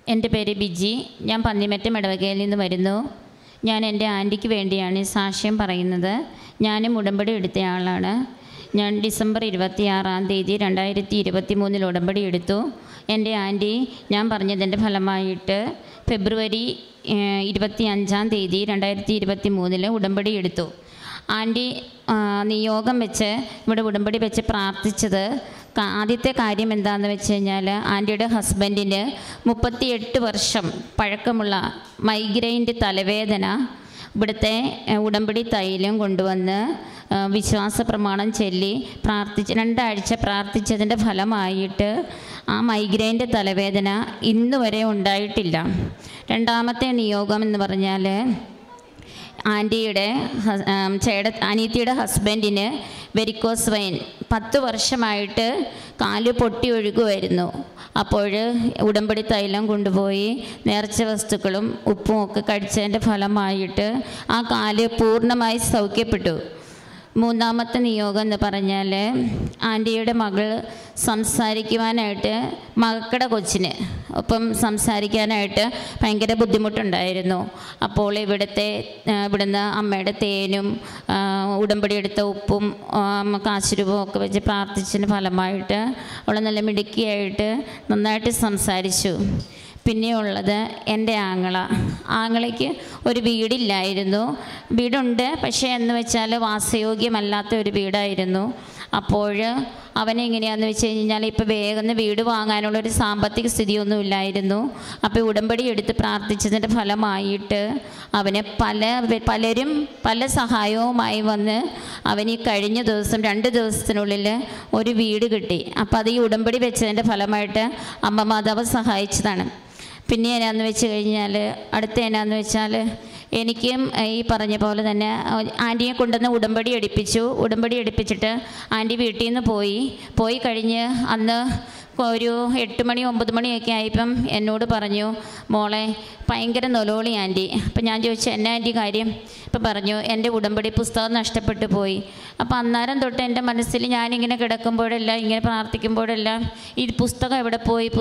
എൻ്റെ പേര് ബിജി. ഞാൻ പന്നിമറ്റം ഇടവകയിൽ നിന്ന് വരുന്നു. ഞാൻ എൻ്റെ ആൻറ്റിക്ക് വേണ്ടിയാണ് ഈ സാക്ഷ്യം പറയുന്നത്. ഞാനും ഉടമ്പടി എടുത്തയാളാണ്. ഞാൻ ഡിസംബർ 26 2023 ഉടമ്പടി എടുത്തു. എൻ്റെ ആൻറ്റി ഞാൻ പറഞ്ഞതിൻ്റെ ഫലമായിട്ട് ഫെബ്രുവരി 25 2023 ഉടമ്പടി എടുത്തു. ആൻറ്റി നിയോഗം വെച്ച് ഇവിടെ ഉടമ്പടി വെച്ച് പ്രാർത്ഥിച്ചത് ആദ്യത്തെ കാര്യം എന്താണെന്ന് വെച്ച് കഴിഞ്ഞാൽ, ആൻറ്റിയുടെ ഹസ്ബൻഡിന് 38 വർഷം പഴക്കമുള്ള മൈഗ്രെയിൻ്റെ തലവേദന ഇവിടുത്തെ ഉടമ്പടി തൈലം കൊണ്ടുവന്ന് വിശ്വാസ പ്രമാണം ചൊല്ലി പ്രാർത്ഥിച്ച് 2 ആഴ്ച പ്രാർത്ഥിച്ചതിൻ്റെ ഫലമായിട്ട് ആ മൈഗ്രെയിൻ്റെ തലവേദന ഇന്ന് വരെ ഉണ്ടായിട്ടില്ല. രണ്ടാമത്തെ നിയോഗം എന്ന് പറഞ്ഞാൽ, അനിയത്തിയുടെ ഹസ്ബൻഡിന് വെരിക്കോസ് വെയിൻ 10 വർഷമായിട്ട് കാല് പൊട്ടി ഒഴുകുമായിരുന്നു. അപ്പോൾ ഉടമ്പടി തൈലം കൊണ്ടുപോയി നേർച്ച വസ്തുക്കളും ഉപ്പും ഒക്കെ കഴിച്ചതിൻ്റെ ഫലമായിട്ട് ആ കാല് പൂർണ്ണമായി സൗഖ്യപ്പെട്ടു. മൂന്നാമത്തെ നിയോഗം എന്ന് പറഞ്ഞാൽ, ആൻറ്റിയുടെ മകൾ സംസാരിക്കുവാനായിട്ട് മക്കളുടെ കൊച്ചിന് ഒപ്പം സംസാരിക്കാനായിട്ട് ഭയങ്കര ബുദ്ധിമുട്ടുണ്ടായിരുന്നു. അപ്പോൾ ഇവിടുന്ന് അമ്മയുടെ തേനും ഉടമ്പടി എടുത്ത ഉപ്പും കാശുരൂപവും ഒക്കെ വെച്ച് പ്രാർത്ഥിച്ചതിന് ഫലമായിട്ട് അവൾ നല്ല മിടുക്കിയായിട്ട് നന്നായിട്ട് സംസാരിച്ചു. പിന്നെയുള്ളത് എൻ്റെ ആങ്ങളയ്ക്ക് ഒരു വീടില്ലായിരുന്നു. വീടുണ്ട്, പക്ഷേ എന്ന് വെച്ചാൽ വാസയോഗ്യമല്ലാത്ത ഒരു വീടായിരുന്നു. അപ്പോൾ അവനെങ്ങനെയാണെന്ന് വെച്ച് കഴിഞ്ഞാൽ ഇപ്പോൾ വേഗം വീട് വാങ്ങാനുള്ളൊരു സാമ്പത്തിക സ്ഥിതിയൊന്നും ഇല്ലായിരുന്നു. അപ്പോൾ ഉടമ്പടി എടുത്ത് പ്രാർത്ഥിച്ചതിൻ്റെ ഫലമായിട്ട് അവന് പലരും പല സഹായവുമായി വന്ന് അവന് ഈ കഴിഞ്ഞ ദിവസം 2 ദിവസത്തിനുള്ളിൽ ഒരു വീട് കിട്ടി. അപ്പോൾ അത് ഈ ഉടമ്പടി വെച്ചതിൻ്റെ ഫലമായിട്ട് അമ്മ മാതാവ് സഹായിച്ചതാണ്. പിന്നെ എന്നാന്ന് വെച്ച് കഴിഞ്ഞാൽ, അടുത്ത എന്നാന്ന് വെച്ചാൽ, എനിക്കും ഈ പറഞ്ഞ പോലെ തന്നെ ആൻറ്റിയെ കൊണ്ടുവന്ന് ഉടമ്പടി എടുപ്പിച്ചിട്ട് ആൻറ്റി വീട്ടിൽ നിന്ന് പോയി കഴിഞ്ഞ് അന്ന് ഒരു 8 മണി 9 മണിയൊക്കെ ആയപ്പം എന്നോട് പറഞ്ഞു, മോളെ ഭയങ്കര നൊലോളി ആൻറ്റി. അപ്പം ഞാൻ ചോദിച്ചു, എന്നാ ആൻറ്റി കാര്യം? ഇപ്പം പറഞ്ഞു, എൻ്റെ ഉടമ്പടി പുസ്തകം നഷ്ടപ്പെട്ടു പോയി. അപ്പം അന്നേരം തൊട്ട് എൻ്റെ മനസ്സിൽ ഞാനിങ്ങനെ കിടക്കുമ്പോഴെല്ലാം ഇങ്ങനെ പ്രാർത്ഥിക്കുമ്പോഴെല്ലാം ഈ പുസ്തകം എവിടെ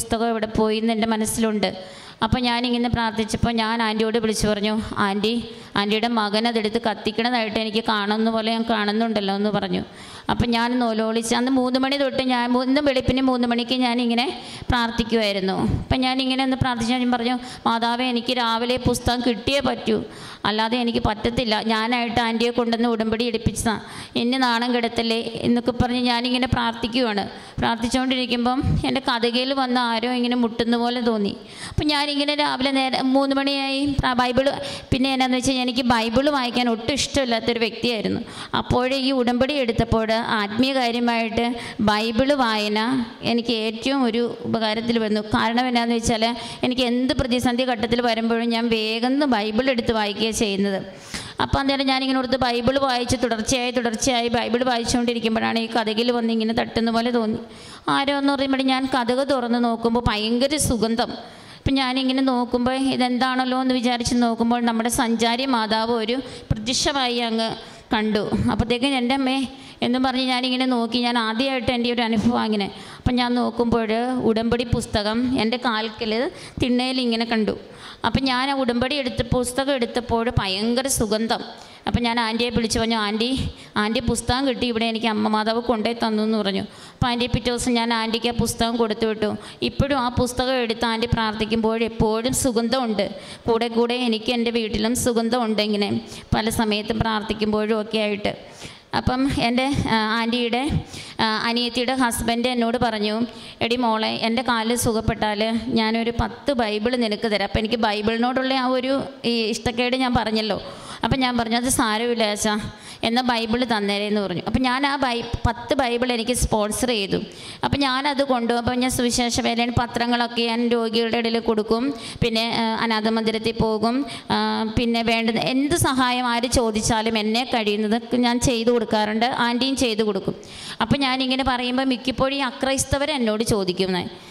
പോയി എന്ന് എൻ്റെ മനസ്സിലുണ്ട്. അപ്പോൾ ഞാനിങ്ങനെ പ്രാർത്ഥിച്ചപ്പോൾ ഞാൻ ആൻറ്റിയോട് വിളിച്ചു പറഞ്ഞു, ആൻറ്റിയുടെ മകൻ അതെടുത്ത് കത്തിക്കണതായിട്ട് എനിക്ക് ഞാൻ കാണുന്നുണ്ടല്ലോ എന്ന് പറഞ്ഞു. അപ്പം ഞാൻ നൊലോളിച്ച് അന്ന് 3 മണി തൊട്ട് ഇന്ന് വെളുപ്പിന് 3 മണിക്ക് ഞാനിങ്ങനെ പ്രാർത്ഥിക്കുമായിരുന്നു. അപ്പം ഞാനിങ്ങനെ ഒന്ന് പ്രാർത്ഥിച്ചു. ഞാൻ പറഞ്ഞു, മാതാവേ എനിക്ക് രാവിലെ പുസ്തകം കിട്ടിയേ പറ്റൂ, അല്ലാതെ എനിക്ക് പറ്റത്തില്ല. ഞാനായിട്ട് ആൻറ്റിയെ കൊണ്ടുവന്ന് ഉടമ്പടി എടുപ്പിച്ചതാണ്, എന്നെ നാണം കെടുത്തല്ലേ എന്നൊക്കെ പറഞ്ഞ് ഞാനിങ്ങനെ പ്രാർത്ഥിക്കുവാണ്. പ്രാർത്ഥിച്ചുകൊണ്ടിരിക്കുമ്പം എൻ്റെ കതകയിൽ വന്ന് ആരോ ഇങ്ങനെ മുട്ടുന്ന പോലെ തോന്നി. അപ്പം ഞാനിങ്ങനെ രാവിലെ 3 മണിയായി പിന്നെ എന്നാന്ന് വെച്ചാൽ എനിക്ക് ബൈബിള് വായിക്കാൻ ഒട്ടും ഇഷ്ടമില്ലാത്തൊരു വ്യക്തിയായിരുന്നു. അപ്പോഴേ ഈ ഉടമ്പടി എടുത്തപ്പോൾ ആത്മീയ കാര്യമായിട്ട് ബൈബിള് വായന എനിക്ക് ഏറ്റവും ഒരു ഉപകാരത്തിൽ വന്നു. കാരണം എന്നാന്ന് വെച്ചാൽ, എനിക്ക് എന്ത് പ്രതിസന്ധി ഘട്ടത്തിൽ വരുമ്പോഴും ഞാൻ വേഗം ബൈബിൾ എടുത്ത് വായിക്കുകയാണ് ചെയ്യുന്നത്. അപ്പം അന്നേരം ഞാനിങ്ങനെ ഓർത്ത് ബൈബിൾ വായിച്ച് തുടർച്ചയായി ബൈബിൾ വായിച്ചുകൊണ്ടിരിക്കുമ്പോഴാണ് ഈ കതകിൽ വന്ന് ഇങ്ങനെ തട്ടുന്ന പോലെ തോന്നി. ആരോ എന്ന് പറയുമ്പോൾ ഞാൻ കതക് തുറന്ന് നോക്കുമ്പോൾ ഭയങ്കര സുഗന്ധം. അപ്പം ഞാനിങ്ങനെ നോക്കുമ്പോൾ ഇതെന്താണല്ലോ എന്ന് വിചാരിച്ച് നോക്കുമ്പോൾ നമ്മുടെ സഞ്ചാരി മാതാവ് ഒരു പ്രത്യക്ഷമായി അങ്ങ് കണ്ടു. അപ്പോഴത്തേക്കും എൻ്റെ അമ്മേ എന്നും പറഞ്ഞ് ഞാനിങ്ങനെ നോക്കി. ഞാൻ ആദ്യമായിട്ട് എൻ്റെ ഒരു അനുഭവം അങ്ങനെ. അപ്പം ഞാൻ നോക്കുമ്പോൾ ഉടമ്പടി പുസ്തകം എൻ്റെ കാൽക്കൽ തിണ്ണയിൽ ഇങ്ങനെ കണ്ടു. അപ്പം ഞാൻ ആ ഉടമ്പടി പുസ്തകം എടുത്തപ്പോൾ ഭയങ്കര സുഗന്ധം. അപ്പം ഞാൻ ആൻറ്റിയെ വിളിച്ചു പറഞ്ഞു, ആൻറ്റി പുസ്തകം കിട്ടി, ഇവിടെ എനിക്ക് അമ്മ മാതാവ് കൊണ്ടുപോയി തന്നു എന്ന് പറഞ്ഞു. അപ്പം ആൻറ്റി പിറ്റേ ദിവസം ഞാൻ ആൻറ്റിക്ക് ആ പുസ്തകം കൊടുത്തു വിട്ടു. ഇപ്പോഴും ആ പുസ്തകം എടുത്ത് ആൻറ്റി പ്രാർത്ഥിക്കുമ്പോൾ എപ്പോഴും സുഗന്ധമുണ്ട്. കൂടെ എനിക്ക് എൻ്റെ വീട്ടിലും സുഗന്ധമുണ്ട്, ഇങ്ങനെ പല സമയത്തും പ്രാർത്ഥിക്കുമ്പോഴും ഒക്കെ ആയിട്ട്. അപ്പം എൻ്റെ ആൻറ്റിയുടെ അനിയത്തിയുടെ ഹസ്ബൻഡ് എന്നോട് പറഞ്ഞു, എടി മോളെ, എൻ്റെ കാല് സുഖപ്പെട്ടാൽ ഞാനൊരു 10 ബൈബിൾ നിനക്ക് തരാം. അപ്പം എനിക്ക് ബൈബിളിനോടുള്ള ആ ഒരു ഇഷ്ടക്കേട് ഞാൻ പറഞ്ഞല്ലോ. അപ്പം ഞാൻ പറഞ്ഞു, അത് സാരമില്ല ആച്ചാ, എന്നാൽ ബൈബിൾ തന്നേരെന്ന് പറഞ്ഞു. അപ്പം ഞാൻ ആ 10 ബൈബിൾ എനിക്ക് സ്പോൺസർ ചെയ്തു. അപ്പം ഞാനത് കൊണ്ടുപോകുമ്പോൾ ഞാൻ സുവിശേഷ വേലയിൽ പത്രങ്ങളൊക്കെ ഞാൻ രോഗികളുടെ ഇടയിൽ കൊടുക്കും, പിന്നെ അനാഥ മന്ദിരത്തിൽ പോകും, പിന്നെ വേണ്ടുന്ന എന്ത് സഹായം ആര് ചോദിച്ചാലും എന്നെ കഴിയുന്നത് ഞാൻ ചെയ്തു കൊടുക്കാറുണ്ട്, ആൻറ്റിയും ചെയ്തു കൊടുക്കും. അപ്പം ഞാനിങ്ങനെ പറയുമ്പോൾ മിക്കപ്പോഴും ഈ അക്രൈസ്തവർ എന്നോട് ചോദിക്കുന്നത്,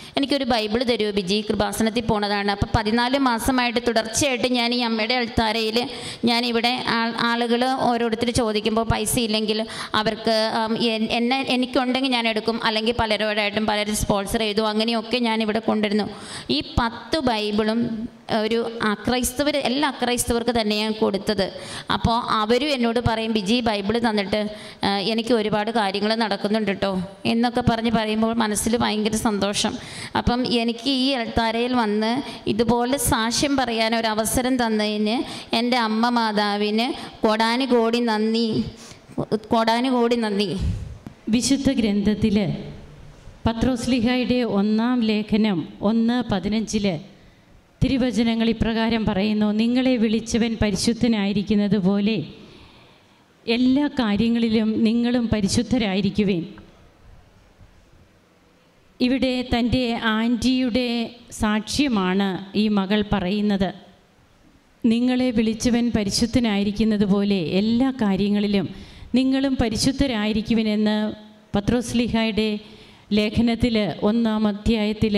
എനിക്കൊരു ബൈബിൾ തരുമോ ബിജി, കൃപാസനത്തിൽ പോണതാണ്. അപ്പോൾ 14 മാസമായിട്ട് തുടർച്ചയായിട്ട് ഞാൻ ഈ അമ്മയുടെ അൾത്താരയിൽ ഞാനിവിടെ ആളുകൾ ഓരോരുത്തർ ചോദിക്കുമ്പോൾ പൈസ ഇല്ലെങ്കിൽ അവർക്ക് എനിക്കുണ്ടെങ്കിൽ ഞാൻ എടുക്കും, അല്ലെങ്കിൽ പലരോടായിട്ടും പലരും സ്പോൺസർ ചെയ്തു, അങ്ങനെയൊക്കെ ഞാനിവിടെ കൊണ്ടുവരുന്നു. ഈ 10 ബൈബിളും ഒരു എല്ലാ അക്രൈസ്തവർക്ക് തന്നെയാണ് കൊടുത്തത്. അപ്പോൾ അവരും എന്നോട് പറയും, ബിജി ബൈബിൾ തന്നിട്ട് എനിക്ക് ഒരുപാട് കാര്യങ്ങൾ നടക്കുന്നുണ്ട് കേട്ടോ എന്നൊക്കെ പറയുമ്പോൾ മനസ്സിൽ ഭയങ്കര സന്തോഷം. അപ്പം എനിക്ക് ഈ അൾത്താരയിൽ വന്ന് ഇതുപോലെ സാക്ഷ്യം പറയാൻ ഒരു അവസരം തന്നതിന് എൻ്റെ അമ്മ മാതാവിന് കോടാനുകോടി നന്ദി. വിശുദ്ധ ഗ്രന്ഥത്തിൽ പത്രോസ്ലീഹായുടെ 1-ാം ലേഖനം 1:15 തിരുവചനങ്ങൾ ഇപ്രകാരം പറയുന്നു: നിങ്ങളെ വിളിച്ചവൻ പരിശുദ്ധനായിരിക്കുന്നത് പോലെ എല്ലാ കാര്യങ്ങളിലും നിങ്ങളും പരിശുദ്ധരായിരിക്കുവിൻ. ഇവിടെ തൻ്റെ ആൻറ്റിയുടെ സാക്ഷ്യമാണ് ഈ മകൾ പറയുന്നത്. നിങ്ങളെ വിളിച്ചവൻ പരിശുദ്ധനായിരിക്കുന്നത് പോലെ എല്ലാ കാര്യങ്ങളിലും നിങ്ങളും പരിശുദ്ധരായിരിക്കുവിനെന്ന് പത്രോസ്ലീഹായുടെ ലേഖനത്തിൽ 1-ാം അധ്യായത്തിൽ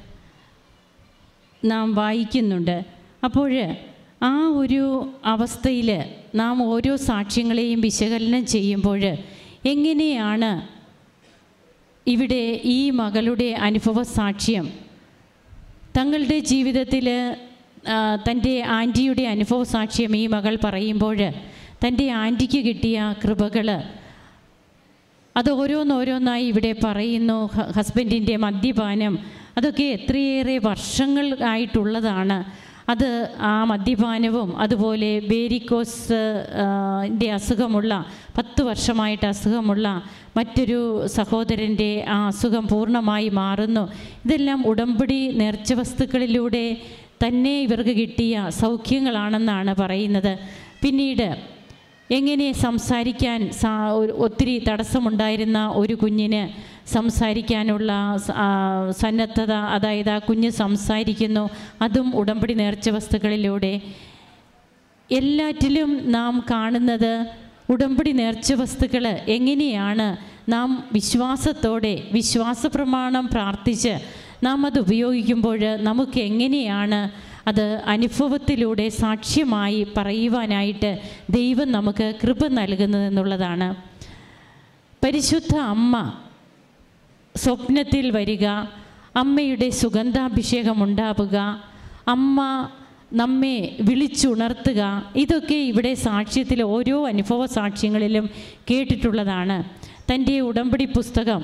നാം വായിക്കുന്നുണ്ട്. അപ്പോൾ ആ ഒരു അവസ്ഥയിൽ നാം ഓരോ സാക്ഷ്യങ്ങളെയും വിശകലനം ചെയ്യുമ്പോൾ എങ്ങനെയാണ് ഇവിടെ ഈ മകളുടെ അനുഭവ സാക്ഷ്യം തങ്ങളുടെ ജീവിതത്തിൽ തൻ്റെ ആൻറ്റിയുടെ അനുഭവ സാക്ഷ്യം ഈ മകൾ പറയുമ്പോൾ തൻ്റെ ആൻറ്റിക്ക് കിട്ടിയ കൃപകൾ അത് ഓരോന്നോരോന്നായി ഇവിടെ പറയുന്നു. ഹസ്ബൻഡിൻ്റെ മദ്യപാനം അതൊക്കെ എത്രയേറെ വർഷങ്ങൾ ആയിട്ടുള്ളതാണ്. അത് ആ മദ്യപാനവും അതുപോലെ വേരിക്കോസ് അസുഖമുള്ള 10 വർഷമായിട്ട് അസുഖമുള്ള മറ്റൊരു സഹോദരൻ്റെ ആ അസുഖം പൂർണ്ണമായി മാറുന്നു. ഇതെല്ലാം ഉടമ്പടി നേർച്ച വസ്തുക്കളിലൂടെ തന്നെ ഇവർക്ക് കിട്ടിയ സൗഖ്യങ്ങളാണെന്നാണ് പറയുന്നത്. പിന്നീട് എങ്ങനെ സംസാരിക്കാൻ ഒത്തിരി തടസ്സമുണ്ടായിരുന്ന ഒരു കുഞ്ഞിന് സംസാരിക്കാനുള്ള സന്നദ്ധത, അതായത് ആ കുഞ്ഞ് സംസാരിക്കുന്നു, അതും ഉടമ്പടി നേർച്ച വസ്തുക്കളിലൂടെ. എല്ലാറ്റിലും നാം കാണുന്നത് ഉടമ്പടി നേർച്ച വസ്തുക്കൾ എങ്ങനെയാണ് നാം വിശ്വാസത്തോടെ വിശ്വാസപ്രമാണം പ്രാർത്ഥിച്ച് നാം അത് ഉപയോഗിക്കുമ്പോൾ നമുക്ക് എങ്ങനെയാണ് അത് അനുഭവത്തിലൂടെ സാക്ഷ്യമായി പറയുവാനായിട്ട് ദൈവം നമുക്ക് കൃപ നൽകുന്നതെന്നുള്ളതാണ്. പരിശുദ്ധ അമ്മ സ്വപ്നത്തിൽ വരിക, അമ്മയുടെ സുഗന്ധാഭിഷേകം ഉണ്ടാവുക, അമ്മ നമ്മെ വിളിച്ചുണർത്തുക, ഇതൊക്കെ ഇവിടെ സാക്ഷ്യത്തിൽ ഓരോ അനുഭവ സാക്ഷ്യങ്ങളിലും കേട്ടിട്ടുള്ളതാണ്. തൻ്റെ ഉടമ്പടി പുസ്തകം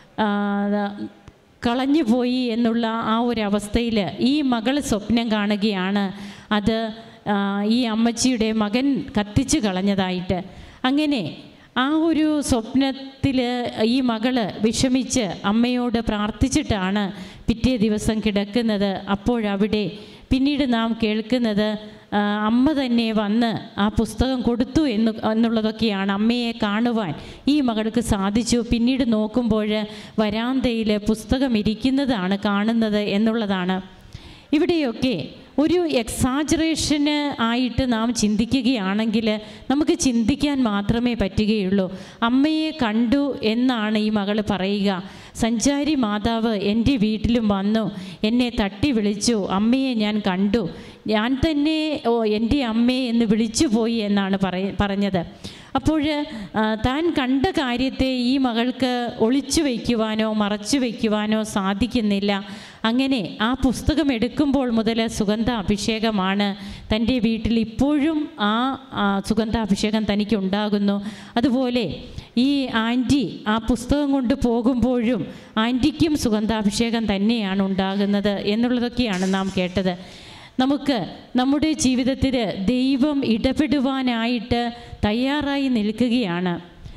കളഞ്ഞുപോയി എന്നുള്ള ആ ഒരു അവസ്ഥയിൽ ഈ മകൾ സ്വപ്നം കാണുകയാണ് അത് ഈ അമ്മച്ചിയുടെ മകൻ കത്തിച്ചു കളഞ്ഞതായിട്ട്. അങ്ങനെ ആ ഒരു സ്വപ്നത്തിൽ ഈ മകൾ വിഷമിച്ച് അമ്മയോട് പ്രാർത്ഥിച്ചിട്ടാണ് പിറ്റേ ദിവസം കിടക്കുന്നത്. അപ്പോഴവിടെ പിന്നീട് നാം കേൾക്കുന്നത് അമ്മ തന്നെ വന്ന് ആ പുസ്തകം കൊടുത്തു എന്നുള്ളതൊക്കെയാണ്. അമ്മയെ കാണുവാൻ ഈ മകൾക്ക് സാധിച്ചു. പിന്നീട് നോക്കുമ്പോൾ വരാന്തയിൽ പുസ്തകം ഇരിക്കുന്നതാണ് കാണുന്നത് എന്നുള്ളതാണ്. ഇവിടെയൊക്കെ ഒരു എക്സാജറേഷന് ആയിട്ട് നാം ചിന്തിക്കുകയാണെങ്കിൽ നമുക്ക് ചിന്തിക്കാൻ മാത്രമേ പറ്റുകയുള്ളൂ. അമ്മയെ കണ്ടു എന്നാണ് ഈ മകൾ പറയുക. സഞ്ചാരി മാതാവ് എൻ്റെ വീട്ടിലും വന്നു, എന്നെ തട്ടി വിളിച്ചു, അമ്മയെ ഞാൻ കണ്ടു, ഞാൻ തന്നെ എൻ്റെ അമ്മയെ എന്ന് വിളിച്ചു പോയി എന്നാണ് പറഞ്ഞത്. അപ്പോൾ താൻ കണ്ട കാര്യത്തെ ഈ മകൾക്ക് ഒളിച്ചു വയ്ക്കുവാനോ മറച്ചു വയ്ക്കുവാനോ സാധിക്കുന്നില്ല. അങ്ങനെ ആ പുസ്തകം എടുക്കുമ്പോൾ മുതൽ സുഗന്ധാഭിഷേകമാണ് തൻ്റെ വീട്ടിൽ ഇപ്പോഴും ആ സുഗന്ധാഭിഷേകം തനിക്കുണ്ടാകുന്നു. അതുപോലെ ഈ ആൻറ്റി ആ പുസ്തകം കൊണ്ട് പോകുമ്പോഴും ആൻറ്റിക്കും സുഗന്ധാഭിഷേകം തന്നെയാണ് ഉണ്ടാകുന്നത് എന്നുള്ളതൊക്കെയാണ് നാം കേട്ടത്. നമുക്ക് നമ്മുടെ ജീവിതത്തിൽ ദൈവം ഇടപെടുവാനായിട്ട് തയ്യാറായി നിൽക്കുകയാണ്.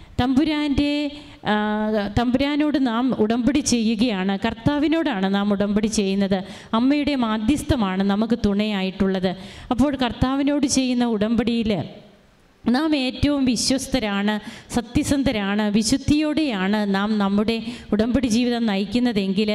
തമ്പുരാനോട് നാം ഉടമ്പടി ചെയ്യുകയാണ്. കർത്താവിനോടാണ് നാം ഉടമ്പടി ചെയ്യുന്നത്. അമ്മയുടെ മാധ്യസ്ഥമാണ് നമുക്ക് തുണയായിട്ടുള്ളത്. അപ്പോൾ കർത്താവിനോട് ചെയ്യുന്ന ഉടമ്പടിയിൽ നാം ഏറ്റവും വിശ്വസ്തരാണ്, സത്യസന്ധരാണ്, വിശുദ്ധിയോടെയാണ് നാം നമ്മുടെ ഉടമ്പടി ജീവിതം നയിക്കുന്നതെങ്കിൽ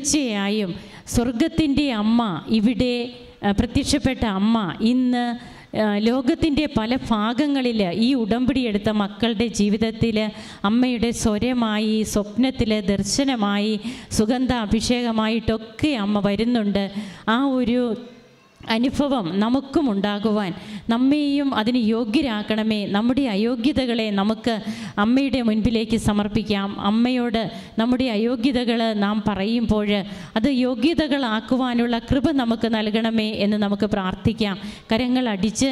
തീർച്ചയായും സ്വർഗത്തിൻ്റെ അമ്മ, ഇവിടെ പ്രത്യക്ഷപ്പെട്ട അമ്മ ഇന്ന് ലോകത്തിൻ്റെ പല ഭാഗങ്ങളിൽ ഈ ഉടമ്പടി എടുത്ത മക്കളുടെ ജീവിതത്തിൽ അമ്മയുടെ സ്വരമായി, സ്വപ്നത്തിൽ ദർശനമായി, സുഗന്ധ അഭിഷേകമായിട്ടൊക്കെ അമ്മ വരുന്നുണ്ട്. ആ ഒരു അനുഭവം നമുക്കും ഉണ്ടാകുവാൻ നമ്മെയും അതിന് യോഗ്യരാക്കണമേ. നമ്മുടെ അയോഗ്യതകളെ നമുക്ക് അമ്മയുടെ മുൻപിലേക്ക് സമർപ്പിക്കാം. അമ്മയോട് നമ്മുടെ അയോഗ്യതകൾ നാം പറയുമ്പോൾ അത് യോഗ്യതകളാക്കുവാനുള്ള കൃപ നമുക്ക് നൽകണമേ എന്ന് നമുക്ക് പ്രാർത്ഥിക്കാം. കരങ്ങൾ അടിച്ച്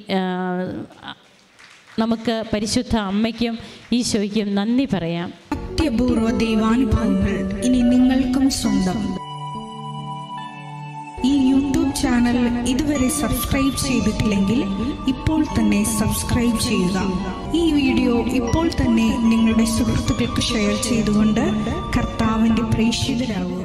നമുക്ക് പരിശുദ്ധ അമ്മയ്ക്കും ഈശോയ്ക്കും നന്ദി പറയാം. അത്യപൂർവ ദൈവാനുഭവങ്ങൾ ഇനി നിങ്ങൾക്കും സ്വന്തം. ഈ യൂട്യൂബ് ചാനൽ ഇതുവരെ സബ്സ്ക്രൈബ് ചെയ്തിട്ടില്ലെങ്കിൽ ഇപ്പോൾ തന്നെ സബ്സ്ക്രൈബ് ചെയ്യുക. ഈ വീഡിയോ ഇപ്പോൾ തന്നെ നിങ്ങളുടെ സുഹൃത്തുക്കൾക്ക് ഷെയർ ചെയ്തുകൊണ്ട് കർത്താവിൻ്റെ പ്രേക്ഷിതരാകുക.